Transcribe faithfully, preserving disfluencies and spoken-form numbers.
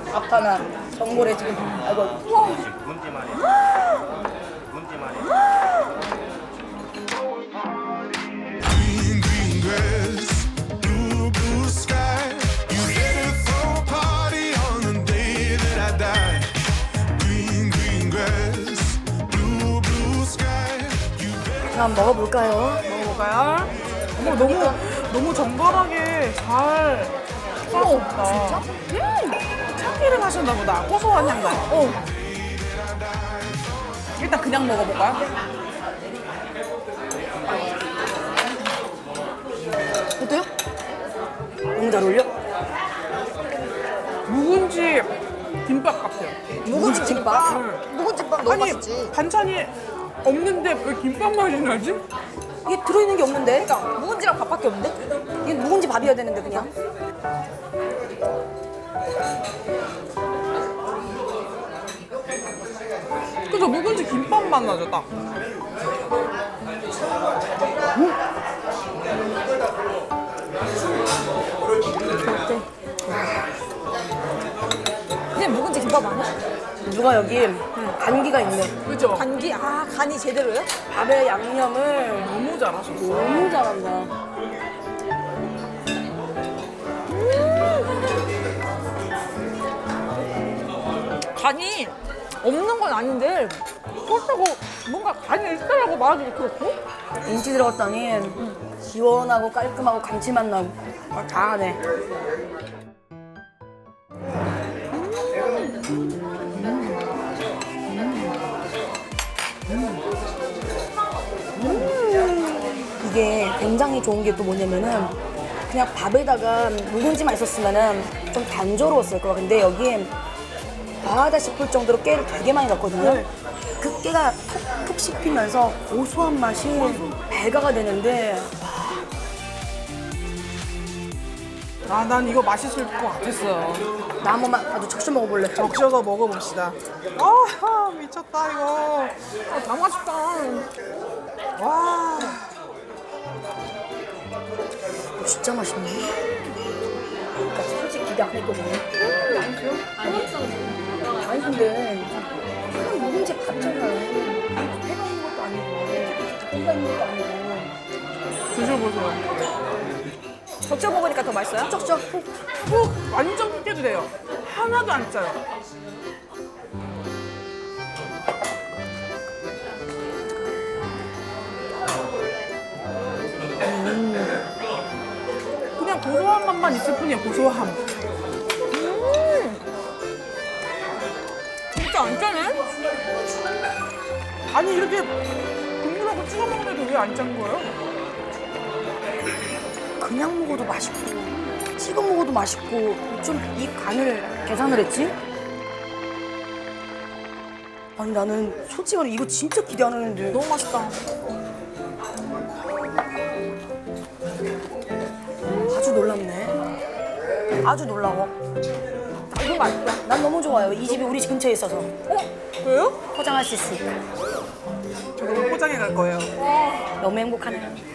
아파나 전골에 지금 아이고 우와. 묵은지만 해. 묵은지만 해. Green, green grass, blue, blue sky. You let it throw a party on the day that I die. Green, green grass, blue, blue sky. You better. 한번 먹어볼까요? 먹어볼까요? 어머, 너무 너무 정갈하게 잘 싸웠다. 진짜? 음, 참기름 하셨나 보다. 고소한 향가. 어. 일단 그냥 먹어볼까요? 어때요? 너무 잘 어울려? 묵은지 김밥 같아요. 묵은지 김밥? 응. 묵은지 김밥 너무 아니, 맛있지? 반찬이 없는데 왜 김밥 맛이 나지? 이게 들어있는 게 없는데? 그러니까 묵은지랑 밥밖에 없는데? 이게 묵은지 밥이어야 되는데 그냥. 그죠? 묵은지 김밥 맛 나죠, 딱. 어때? 그냥 묵은지 김밥 아니야? 누가 여기 간기가 있네. 그죠? 간기? 아 간이 제대로요? 밥에 양념을 너무 잘하셨어. 너무 잘한다. 간이 없는 건 아닌데 그렇다고 뭔가 간이 있다라고 말하기도 그렇고. 김치 들어갔더니 시원하고 깔끔하고 감칠맛 나고 아, 다 하네. 이게 굉장히 좋은 게 또 뭐냐면은 그냥 밥에다가 묵은지만 있었으면은 좀 단조로웠을 거야. 근데 여기에 과하다 싶을 정도로 깨를 되게 많이 넣었거든요. 그 깨가 톡톡 씹히면서 고소한 맛이 배가가 되는데 아, 난 이거 맛있을 것 같았어요. 나 한 번만 아주 적셔 먹어볼래. 적셔서 먹어봅시다. 아, 미쳤다 이거. 아, 다 맛있다. 와. 진짜 맛있네. 그러니까 솔직히 기대 안 했거든요. 아니 근데 그냥 묵은지 밥잖아요. 해가 있는 것도 아니고 고기가 있는 것도 아니고. 드셔보세요. 적셔 먹으니까 더 맛있어요? 적셔 푹. 푹 완전 푹 깨도 돼요. 하나도 안 짜요. 그냥 고소한 맛만 있을 뿐이야, 고소함. 음 진짜 안 짜네? 아니 이렇게 국물하고 찍어 먹는데도 왜 안 짠 거예요? 그냥 먹어도 맛있고 찍어 먹어도 맛있고 좀 이 간을 계산을 했지? 아니 나는 솔직히 말해 이거 진짜 기대 안 했는데 너무 맛있다. 아주 놀랍네. 아주 놀라워. 이거 맛있다. 난 너무 좋아요. 이 집이 우리 집 근처에 있어서. 어? 왜요? 포장할 수 있으니까. 저 그럼 포장해 갈 거예요. 너무 행복하네요.